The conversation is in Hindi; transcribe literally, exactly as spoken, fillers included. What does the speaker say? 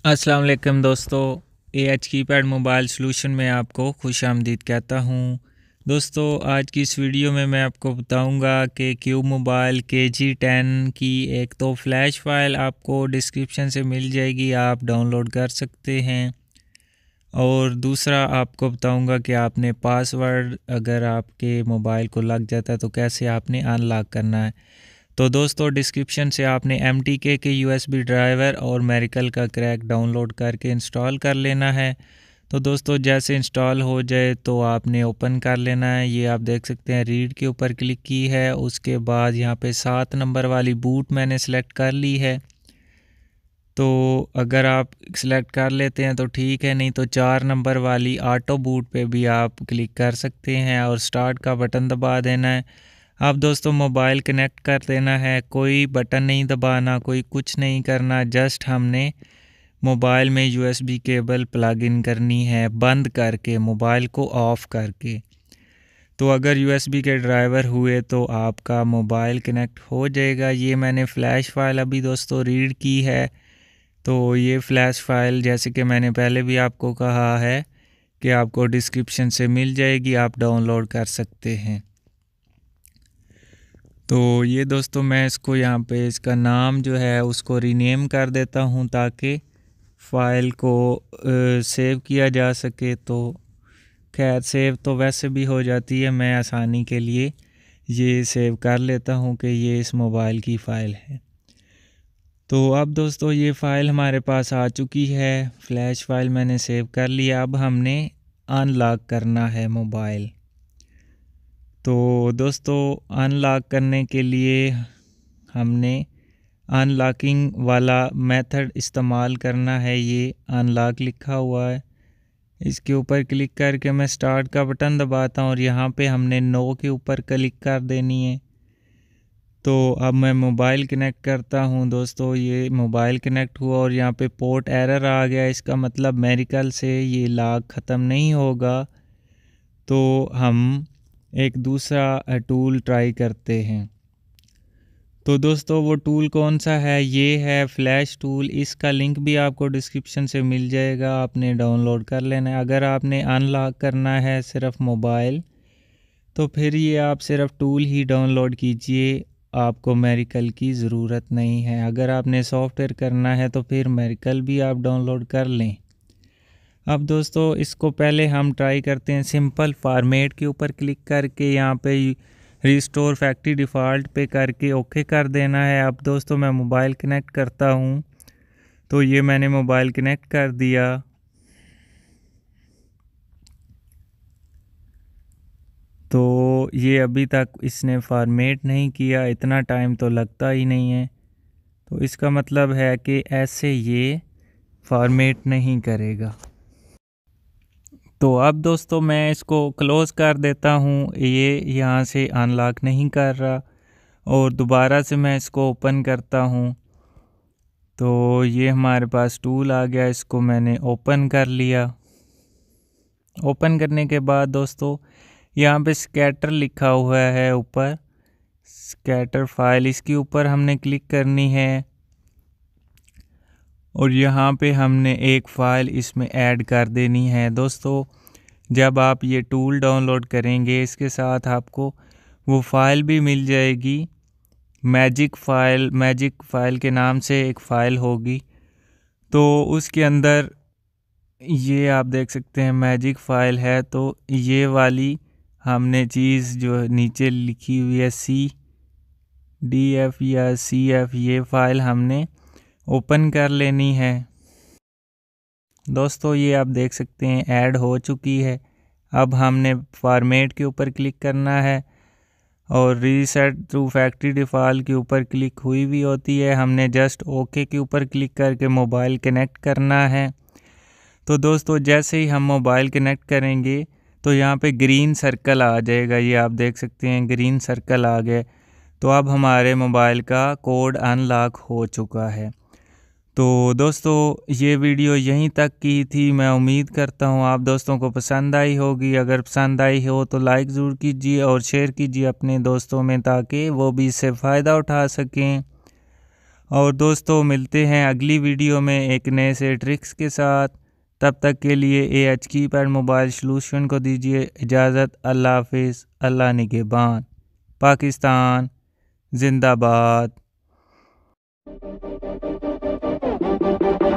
अस्सलाम वालेकुम दोस्तों, A H keypad mobile solution में आपको खुश आमदीद कहता हूँ। दोस्तों, आज की इस वीडियो में मैं आपको बताऊंगा कि क्यूब मोबाइल के जी टेन की एक तो फ्लैश फाइल आपको डिस्क्रिप्शन से मिल जाएगी, आप डाउनलोड कर सकते हैं। और दूसरा आपको बताऊंगा कि आपने पासवर्ड अगर आपके मोबाइल को लग जाता है तो कैसे आपने अनलॉक करना है। तो दोस्तों, डिस्क्रिप्शन से आपने एम टी के के यूएसबी ड्राइवर और मेरिकल का क्रैक डाउनलोड करके इंस्टॉल कर लेना है। तो दोस्तों, जैसे इंस्टॉल हो जाए तो आपने ओपन कर लेना है। ये आप देख सकते हैं, रीड के ऊपर क्लिक की है, उसके बाद यहाँ पे सात नंबर वाली बूट मैंने सेलेक्ट कर ली है। तो अगर आप सेलेक्ट कर लेते हैं तो ठीक है, नहीं तो चार नंबर वाली ऑटो बूट पे भी आप क्लिक कर सकते हैं और स्टार्ट का बटन दबा देना है। अब दोस्तों, मोबाइल कनेक्ट कर देना है, कोई बटन नहीं दबाना, कोई कुछ नहीं करना, जस्ट हमने मोबाइल में यूएसबी केबल प्लग इन करनी है बंद करके, मोबाइल को ऑफ़ करके। तो अगर यूएसबी के ड्राइवर हुए तो आपका मोबाइल कनेक्ट हो जाएगा। ये मैंने फ़्लैश फाइल अभी दोस्तों रीड की है। तो ये फ़्लैश फाइल, जैसे कि मैंने पहले भी आपको कहा है कि आपको डिस्क्रिप्शन से मिल जाएगी, आप डाउनलोड कर सकते हैं। तो ये दोस्तों, मैं इसको यहाँ पे इसका नाम जो है उसको रीनेम कर देता हूँ ताकि फ़ाइल को सेव किया जा सके। तो खैर, सेव तो वैसे भी हो जाती है, मैं आसानी के लिए ये सेव कर लेता हूँ कि ये इस मोबाइल की फ़ाइल है। तो अब दोस्तों, ये फ़ाइल हमारे पास आ चुकी है, फ़्लैश फाइल मैंने सेव कर लिया। अब हमने अनलॉक करना है मोबाइल। तो दोस्तों, अनलॉक करने के लिए हमने अनलॉकिंग वाला मेथड इस्तेमाल करना है। ये अनलॉक लिखा हुआ है, इसके ऊपर क्लिक करके मैं स्टार्ट का बटन दबाता हूँ और यहाँ पे हमने नो के ऊपर क्लिक कर देनी है। तो अब मैं मोबाइल कनेक्ट करता हूँ दोस्तों, ये मोबाइल कनेक्ट हुआ और यहाँ पे पोर्ट एरर आ गया। इसका मतलब मेरिकल से ये लॉक ख़त्म नहीं होगा। तो हम एक दूसरा टूल ट्राई करते हैं। तो दोस्तों, वो टूल कौन सा है? ये है फ्लैश टूल। इसका लिंक भी आपको डिस्क्रिप्शन से मिल जाएगा, आपने डाउनलोड कर लेना है। अगर आपने अनलॉक करना है सिर्फ मोबाइल, तो फिर ये आप सिर्फ टूल ही डाउनलोड कीजिए, आपको मेरिकल की ज़रूरत नहीं है। अगर आपने सॉफ्टवेयर करना है तो फिर मेरिकल भी आप डाउनलोड कर लें। अब दोस्तों, इसको पहले हम ट्राई करते हैं सिंपल फॉर्मेट के ऊपर क्लिक करके, यहाँ पे रिस्टोर फैक्ट्री डिफ़ॉल्ट पे करके ओके कर देना है। अब दोस्तों, मैं मोबाइल कनेक्ट करता हूँ। तो ये मैंने मोबाइल कनेक्ट कर दिया। तो ये अभी तक इसने फॉर्मेट नहीं किया, इतना टाइम तो लगता ही नहीं है। तो इसका मतलब है कि ऐसे ये फॉर्मेट नहीं करेगा। तो अब दोस्तों, मैं इसको क्लोज़ कर देता हूँ, ये यहाँ से अनलॉक नहीं कर रहा। और दोबारा से मैं इसको ओपन करता हूँ। तो ये हमारे पास टूल आ गया, इसको मैंने ओपन कर लिया। ओपन करने के बाद दोस्तों, यहाँ पे स्कैटर लिखा हुआ है ऊपर, स्कैटर फाइल, इसके ऊपर हमने क्लिक करनी है और यहाँ पे हमने एक फ़ाइल इसमें ऐड कर देनी है। दोस्तों, जब आप ये टूल डाउनलोड करेंगे, इसके साथ आपको वो फ़ाइल भी मिल जाएगी, मैजिक फ़ाइल। मैजिक फ़ाइल के नाम से एक फ़ाइल होगी। तो उसके अंदर ये आप देख सकते हैं मैजिक फ़ाइल है। तो ये वाली हमने चीज़ जो नीचे लिखी हुई है सी डी एफ या सी एफ, ये फ़ाइल हमने ओपन कर लेनी है। दोस्तों, ये आप देख सकते हैं ऐड हो चुकी है। अब हमने फॉर्मेट के ऊपर क्लिक करना है और रीसेट टू फैक्ट्री डिफ़ॉल्ट के ऊपर क्लिक हुई भी होती है। हमने जस्ट ओके के ऊपर क्लिक करके मोबाइल कनेक्ट करना है। तो दोस्तों, जैसे ही हम मोबाइल कनेक्ट करेंगे तो यहाँ पे ग्रीन सर्कल आ जाएगा, ये आप देख सकते हैं ग्रीन सर्कल आ गए। तो अब हमारे मोबाइल का कोड अनलॉक हो चुका है। तो दोस्तों, ये वीडियो यहीं तक की थी। मैं उम्मीद करता हूँ आप दोस्तों को पसंद आई होगी। अगर पसंद आई हो तो लाइक ज़रूर कीजिए और शेयर कीजिए अपने दोस्तों में, ताकि वो भी इससे फ़ायदा उठा सकें। और दोस्तों मिलते हैं अगली वीडियो में एक नए से ट्रिक्स के साथ। तब तक के लिए A H keypad mobile solution को दीजिए इजाज़त। अल्लाह हाफिज़। अल्लाह निगहबान। पाकिस्तान जिंदाबाद।